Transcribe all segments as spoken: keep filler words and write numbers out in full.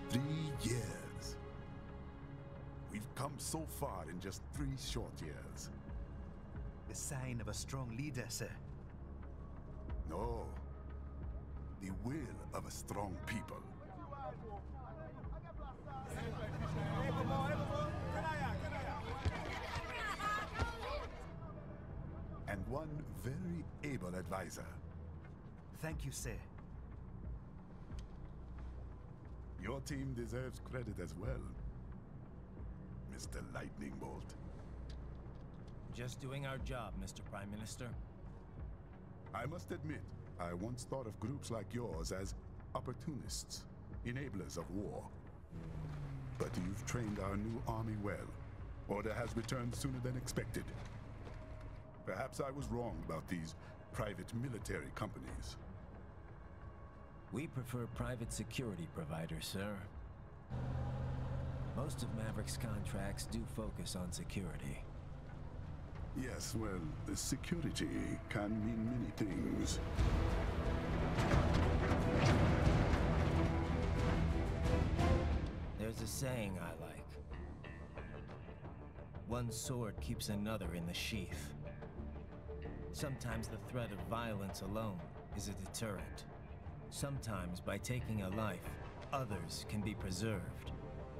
Three years. We've come so far in just three short years. The sign of a strong leader, sir. No. The will of a strong people. And one very able advisor. Thank you, sir. Your team deserves credit as well, Mister Lightning Bolt. Just doing our job, Mister Prime Minister. I must admit, I once thought of groups like yours as opportunists, enablers of war. But you've trained our new army well. Order has returned sooner than expected. Perhaps I was wrong about these private military companies. We prefer private security providers, sir. Most of Maverick's contracts do focus on security. Yes, well, security can mean many things. There's a saying I like. One sword keeps another in the sheath. Sometimes the threat of violence alone is a deterrent. Sometimes, by taking a life, others can be preserved.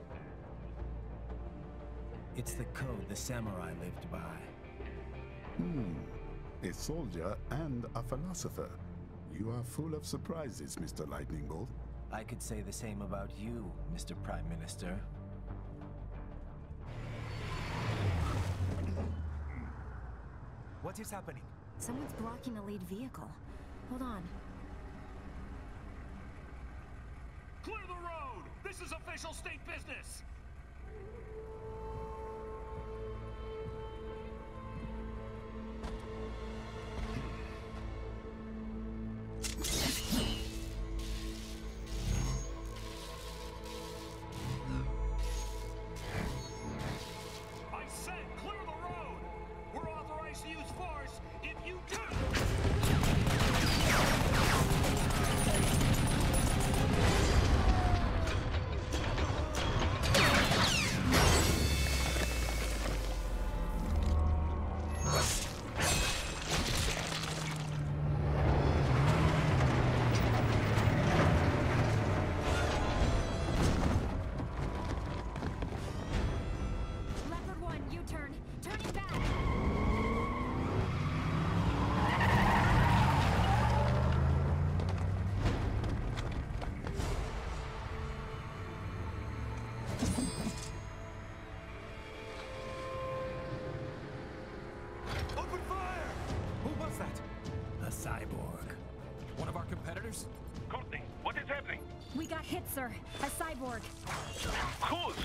It's the code the samurai lived by. Hmm. A soldier and a philosopher. You are full of surprises, Mister Lightning Bolt. I could say the same about you, Mister Prime Minister. What is happening? Someone's blocking the lead vehicle. Hold on. Clear the road! This is official state business! I said clear the road! We're authorized to use force if you do! Leopard one, U-turn. Turning back. Open fire! Who was that? A cyborg. One of our competitors? Courtney, what is happening? We got hit, sir. A cyborg. Who's?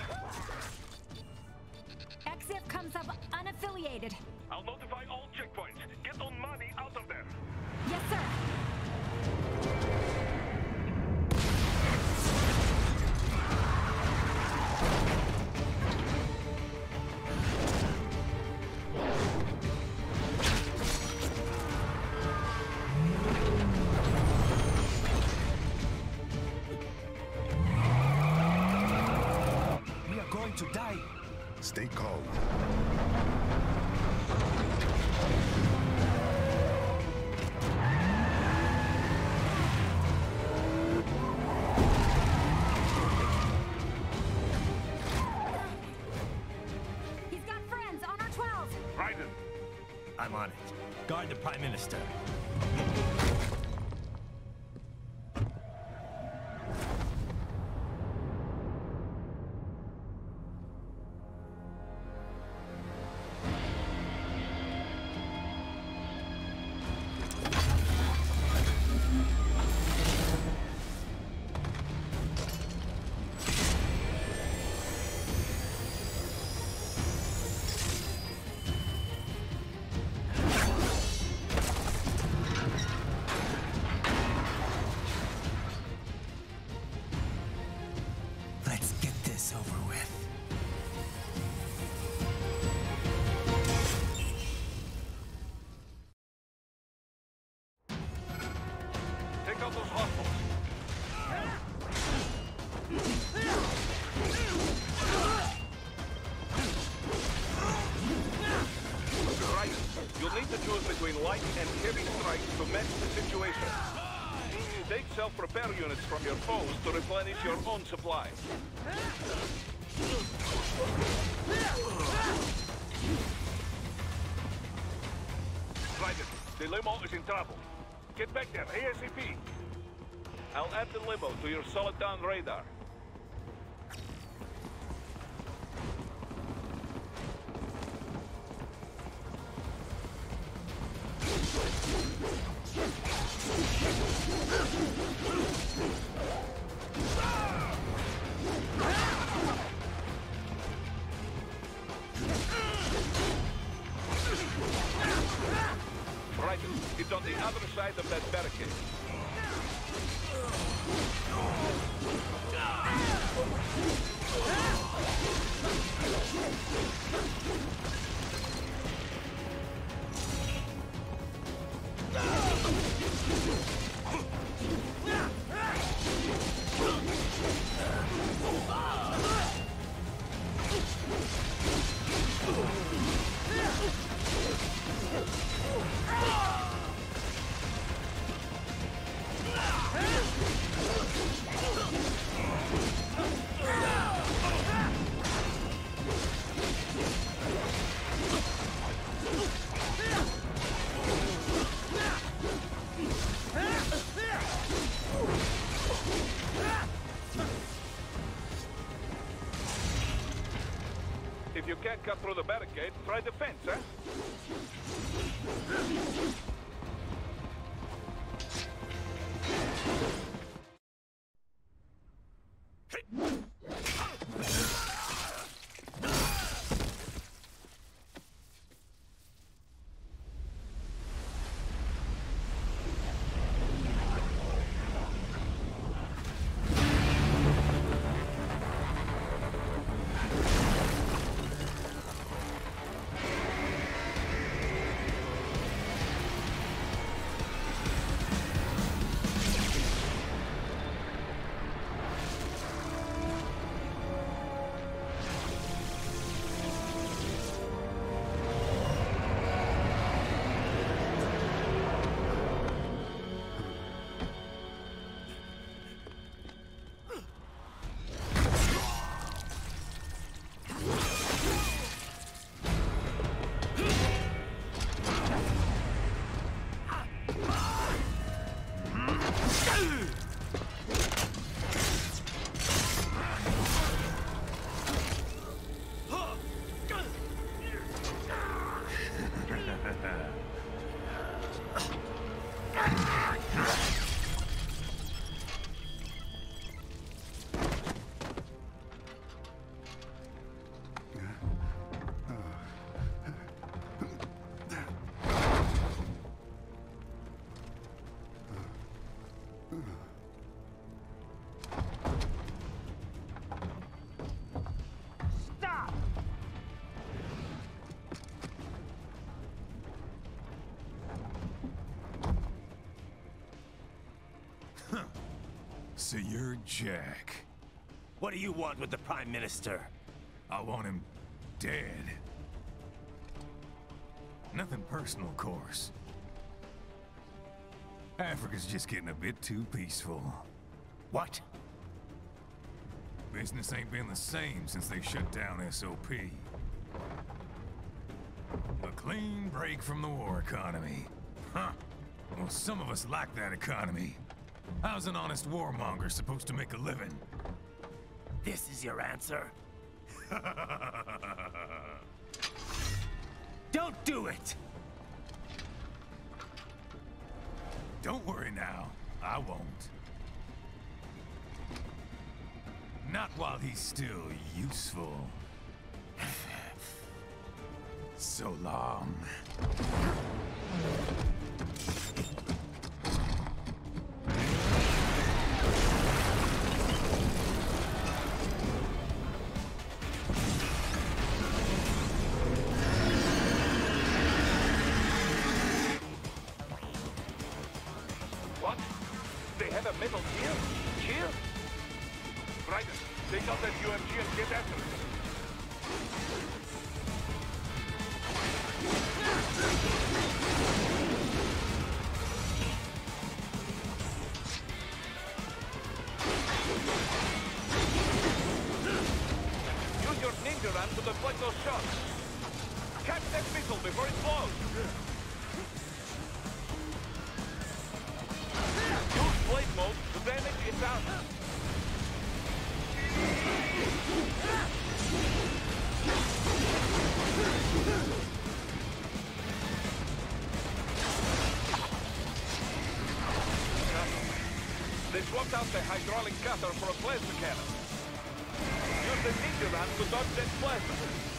X I F comes up unaffiliated. I'll notify all checkpoints. Get on money out of there. Yes, sir. We are going to die. Stay calm. He's got friends on our twelve. Raiden, I'm on it. Guard the Prime Minister. Let's get this over with. take out those hostiles. light and heavy strikes to match the situation. Take self-repair units from your foes to replenish your own supply. Raiden, the limo is in trouble. Get back there, ASAP. I'll add the limo to your solid down radar. Right, it's on the other side of that barricade. If you can't cut through the barricade, try the fence, huh? So you're Jack. What do you want with the Prime Minister? I want him dead. Nothing personal, of course. Africa's just getting a bit too peaceful. What? Business ain't been the same since they shut down S O P. A clean break from the war economy. Huh. Well, some of us like that economy. How's an honest warmonger supposed to make a living? This is your answer? Don't do it! Don't worry now. I won't. Not while he's still useful. So long. What? They have a metal gear? Gear? Raiden, take out that U M G and get after it. Use your ninja ram to deflect those shots. Catch that missile before it blows. Use blade mode to damage its armor. They swapped out the hydraulic cutter for a plasma cannon. Use the ninja ram to dodge that plasma.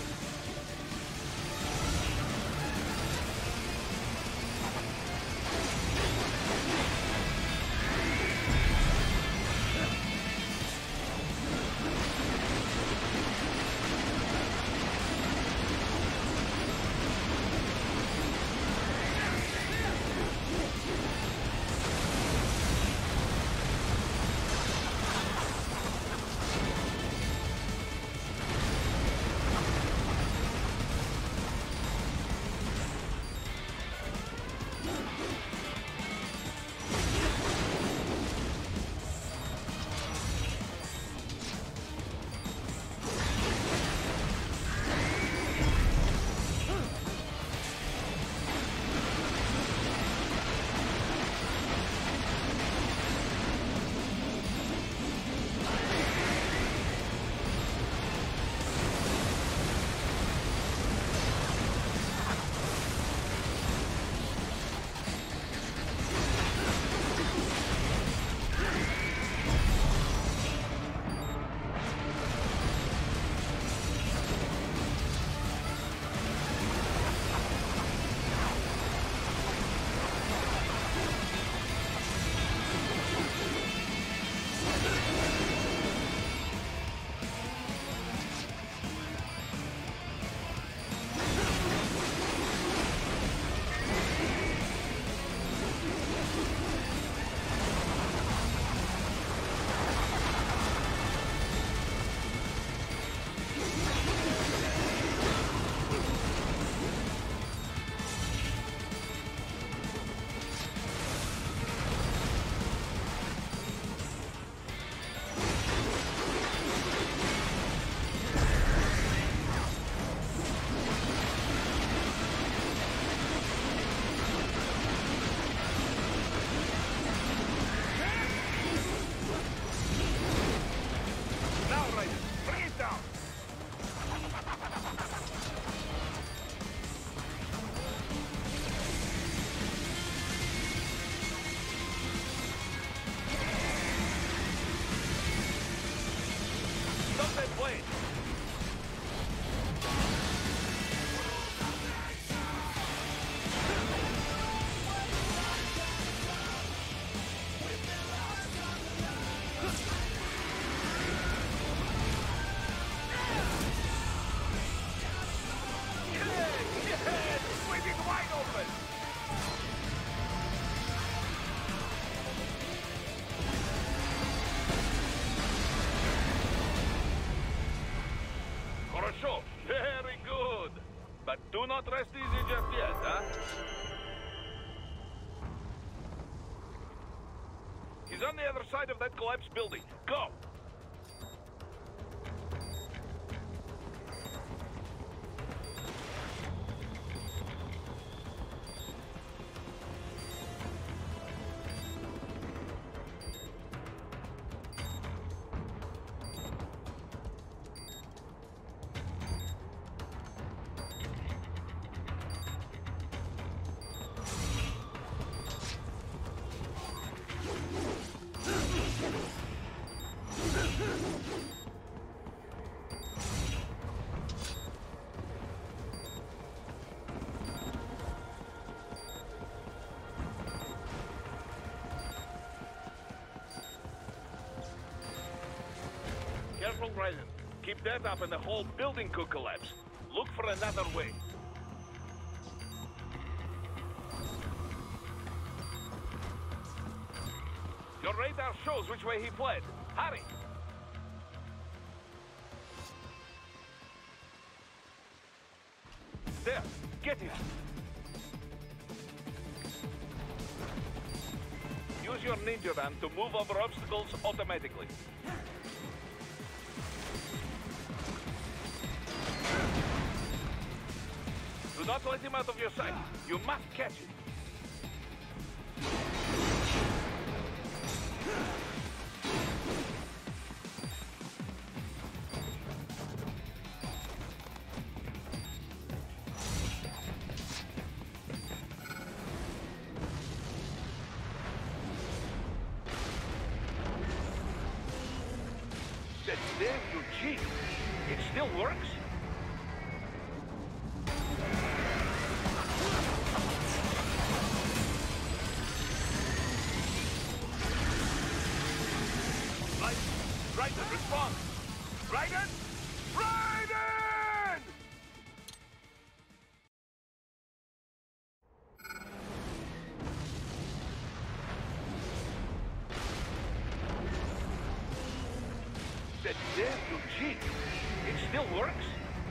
Very good. But do not rest easy just yet, huh? He's on the other side of that collapsed building. Go! Careful, Ryzen. Keep that up and the whole building could collapse. Look for another way. Your radar shows which way he fled. Hurry! There, get him! Use your ninja van to move over obstacles automatically. Do not let him out of your sight. You must catch him. That damn Eugene. It still works? Right, Raiden, respond! Raiden! Raiden! That damn Eugene. It still works?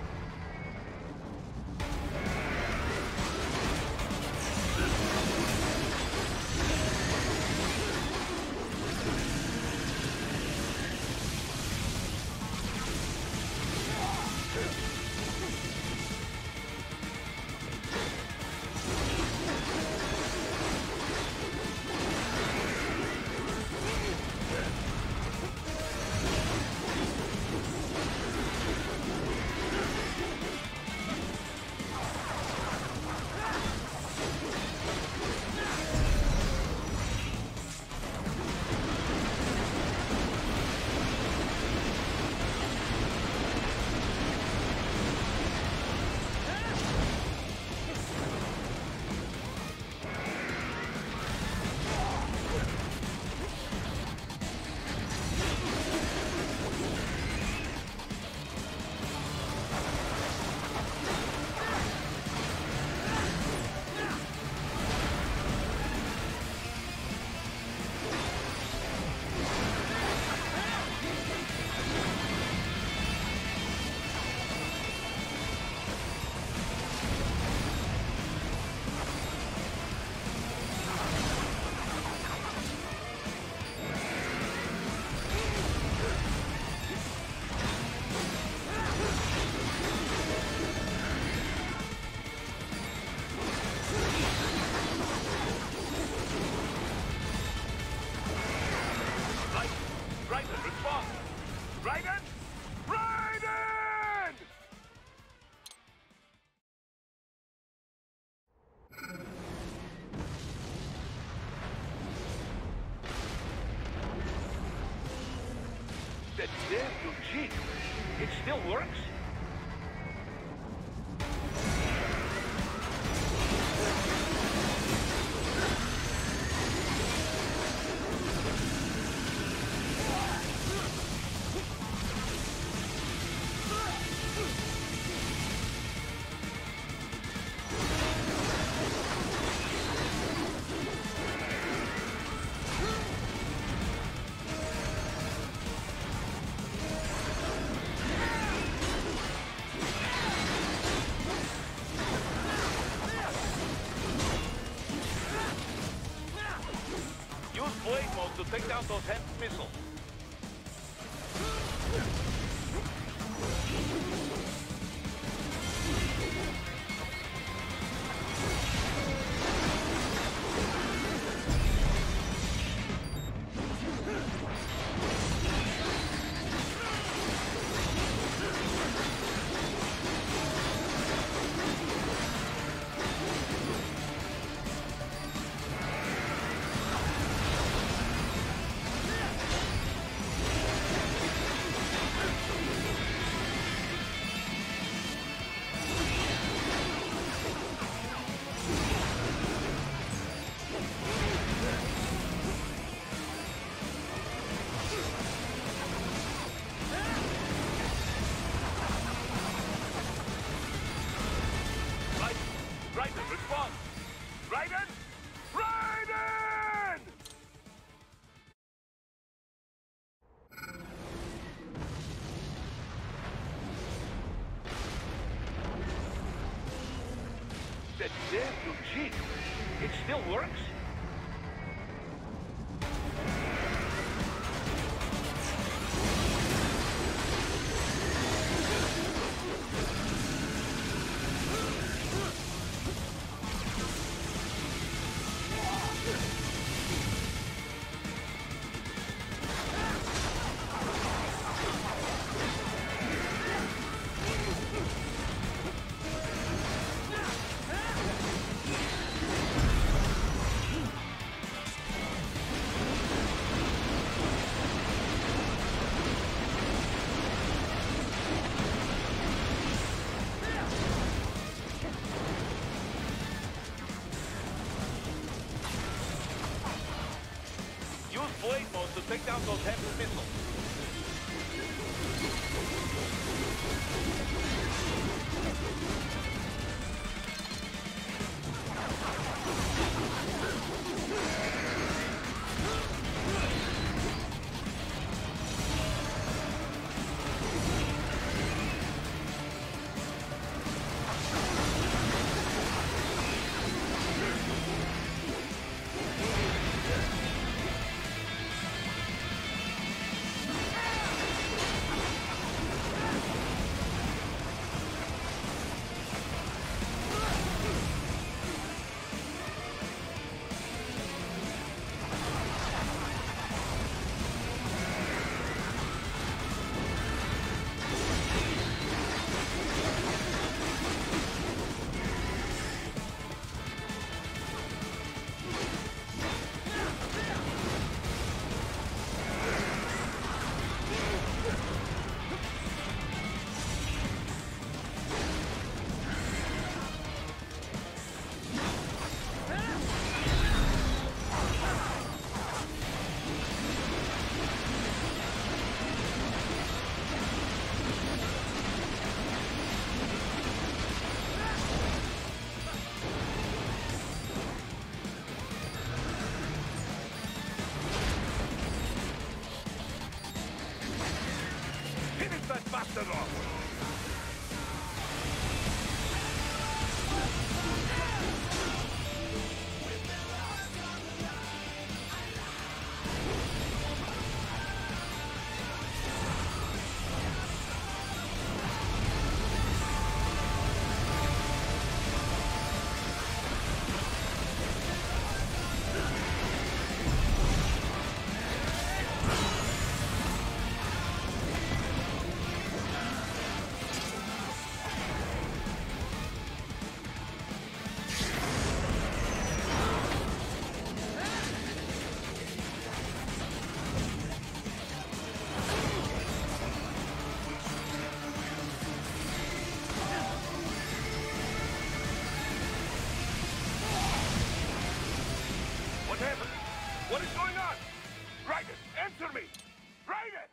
Raiden, respond! Raiden! Raiden! That damn Eugene. It still works? Use blade mode to take down those heavy missiles. Raiden, respond! Raiden! Raiden! That damn Eugene. It still works? to take down those heavy missiles. Bastard off! What is going on? Raiden, answer me! Raiden!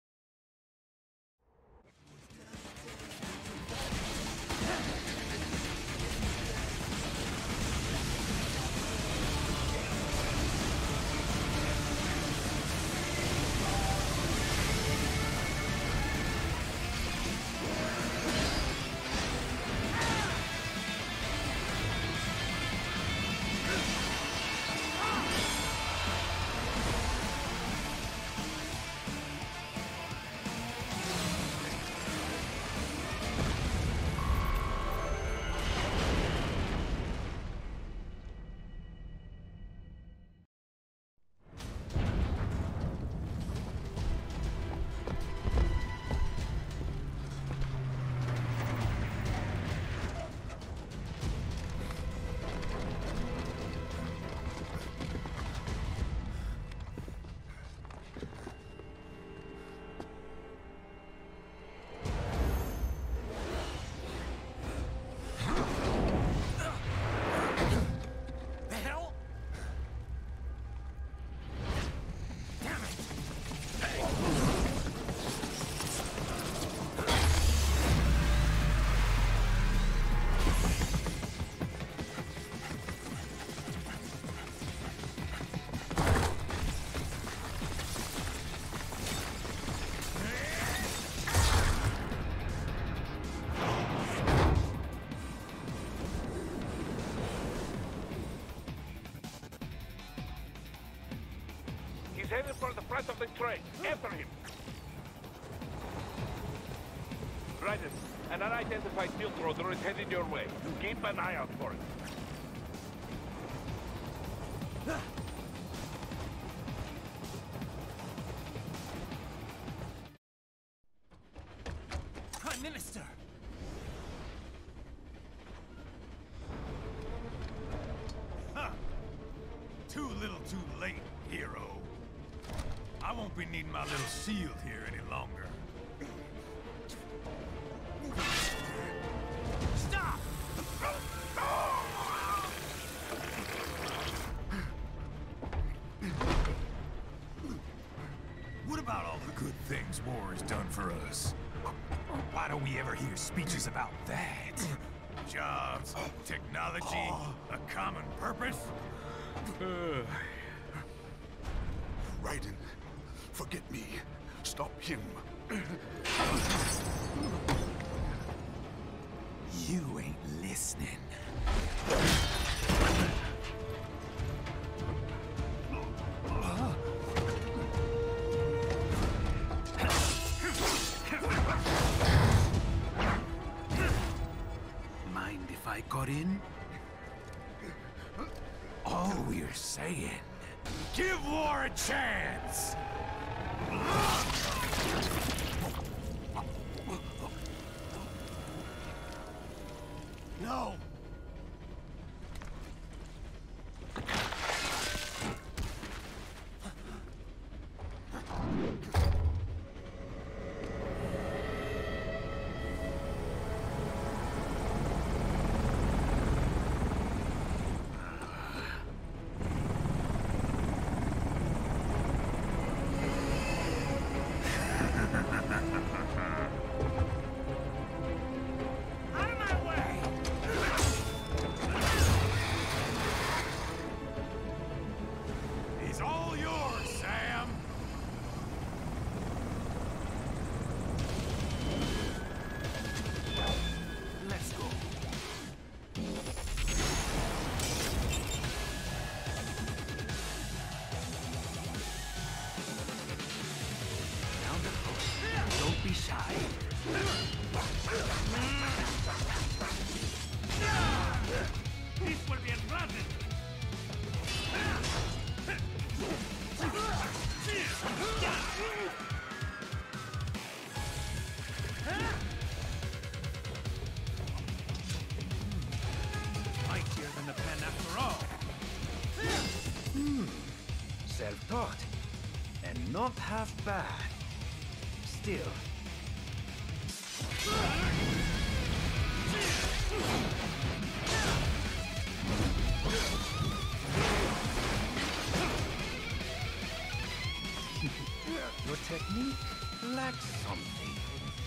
He's headed for the front of the train. After him. Raiden, an unidentified field rotor is heading your way. Keep an eye out for it. Prime Minister! Huh. Too little too late, hero. I won't be needing my little shield here any longer. Stop! What about all the good things war has done for us? Why don't we ever hear speeches about that? Jobs, technology, a common purpose? Raiden, forget me. Stop him. You ain't listening. Mind if I got in? All we're saying, give war a chance! No! He's all yours, Sam! Let's go. Down the road. Don't be shy. This will be unpleasant. Mightier than the pen after all. Hmm. Self-taught. And not half bad. Still. Your technique lacks something.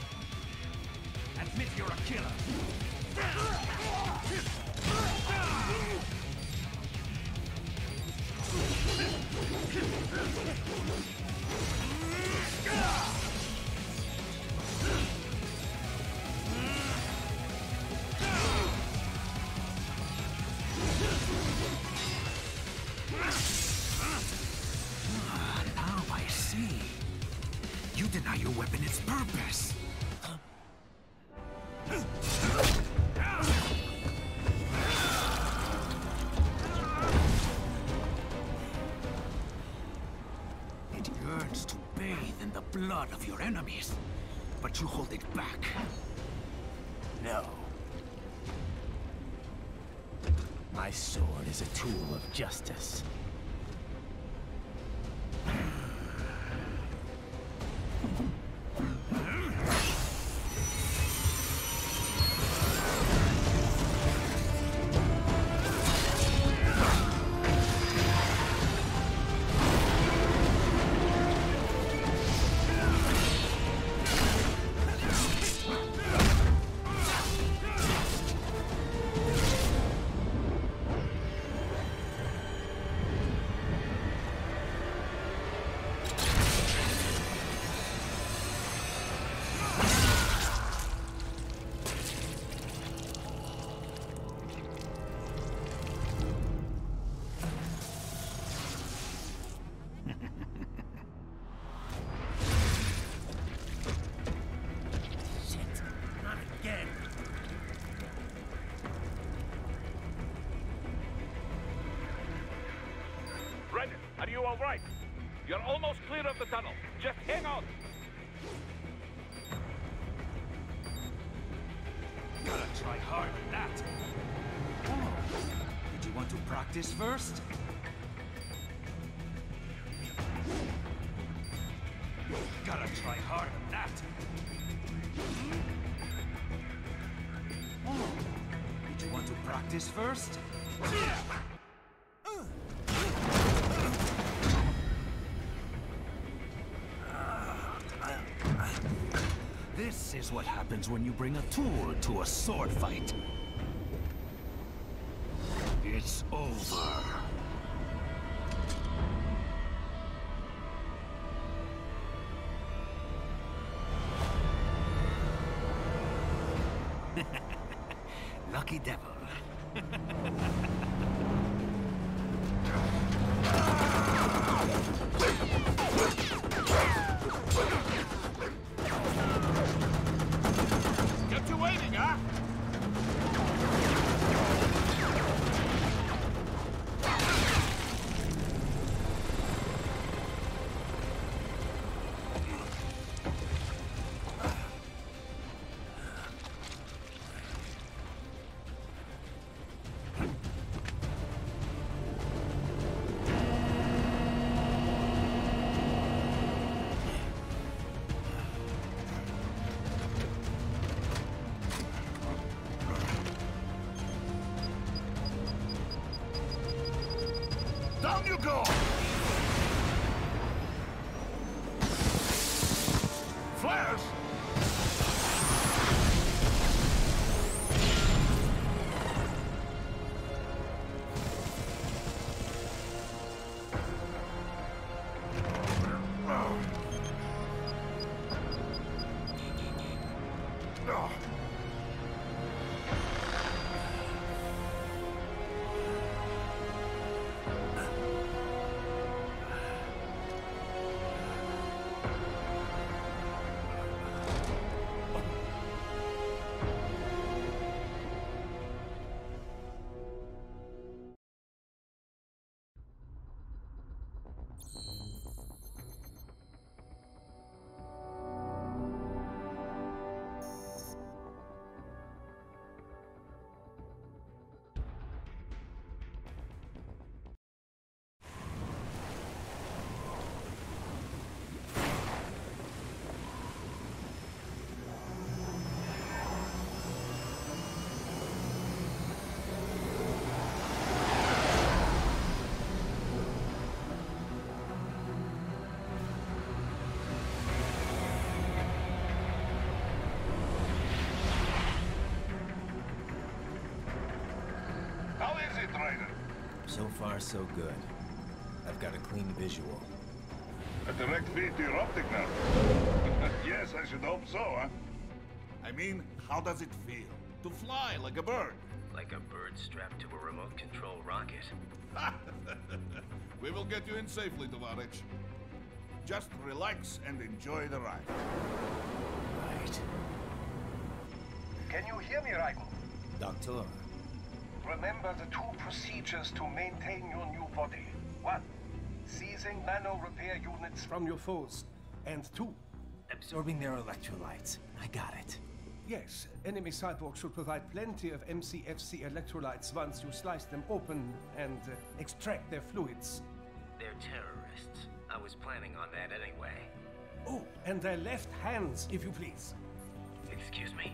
Admit you're a killer. Ah, now I see. You deny your weapon its purpose. It yearns to bathe in the blood of your enemies, but you hold it back. No. My sword is a tool of justice. Are you all right? You're almost clear of the tunnel. Just hang on. Gotta try hard at that. Oh, did you want to practice first? Gotta try hard at that. Oh, did you want to practice first? This is what happens when you bring a tool to a sword fight. It's over. Lucky devil. Kept you waiting, huh? Down you go! Flares! Oh. So far, so good. I've got a clean visual. A direct feed to your optic nerve. Yes, I should hope so, huh? I mean, how does it feel? To fly like a bird? Like a bird strapped to a remote control rocket. We will get you in safely, Tovarich. Just relax and enjoy the ride. Right. Can you hear me, Raiko? Doctor. Remember the two procedures to maintain your new body. One, seizing nano repair units from your foes. And two, absorbing their electrolytes. I got it. Yes, enemy cyborgs should provide plenty of M C F C electrolytes once you slice them open and uh, extract their fluids. They're terrorists. I was planning on that anyway. Oh, and their left hands, if you please. Excuse me?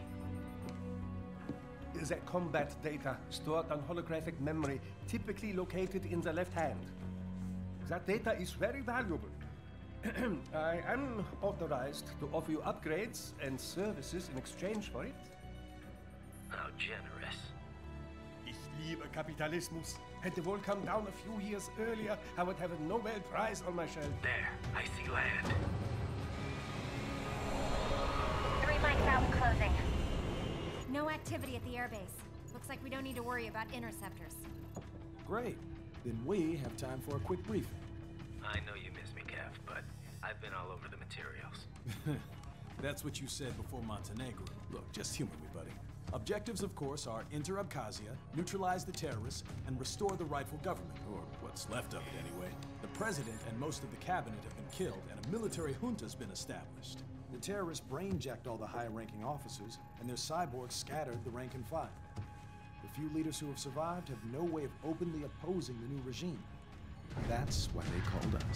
The combat data stored on holographic memory, typically located in the left hand. That data is very valuable. I am authorized to offer you upgrades and services in exchange for it. How generous. Ich liebe Kapitalismus. Had the wall come down a few years earlier, I would have a Nobel Prize on my shelf. There, I see land. Three mics out and closing. No activity at the airbase. Looks like we don't need to worry about interceptors. Great. Then we have time for a quick briefing. I know you miss me, Kev, but I've been all over the materials. That's what you said before Montenegro. Look, just humor me, buddy. Objectives, of course, are enter Abkhazia, neutralize the terrorists, and restore the rightful government, or what's left of it anyway. The president and most of the cabinet have been killed, and a military junta's been established. The terrorists brain-jacked all the high-ranking officers, and their cyborgs scattered the rank and file. The few leaders who have survived have no way of openly opposing the new regime. That's why they called us.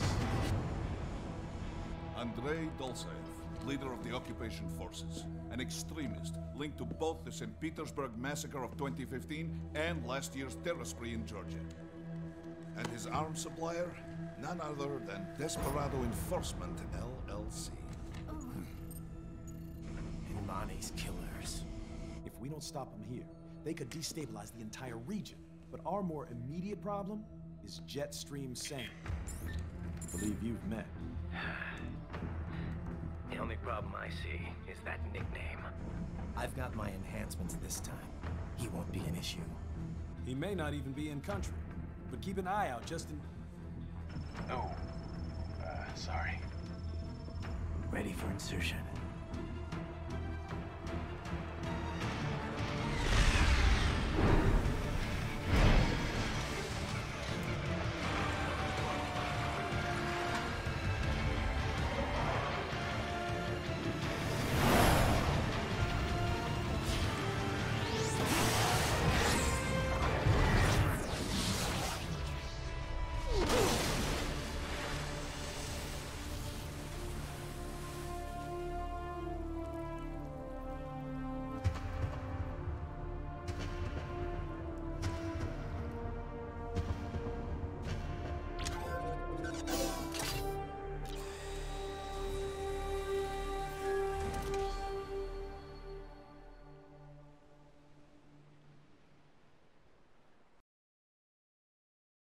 Andrei Dolzaev, leader of the occupation forces, an extremist linked to both the Saint Petersburg massacre of twenty fifteen and last year's terror spree in Georgia. And his arms supplier, none other than Desperado Enforcement, L L C. Arnie's killers. If we don't stop them here, they could destabilize the entire region. But our more immediate problem is Jetstream Sam. I believe you've met. The only problem I see is that nickname. I've got my enhancements this time. He won't be an issue. He may not even be in country, but keep an eye out just in... Oh. Uh, sorry. Ready for insertion.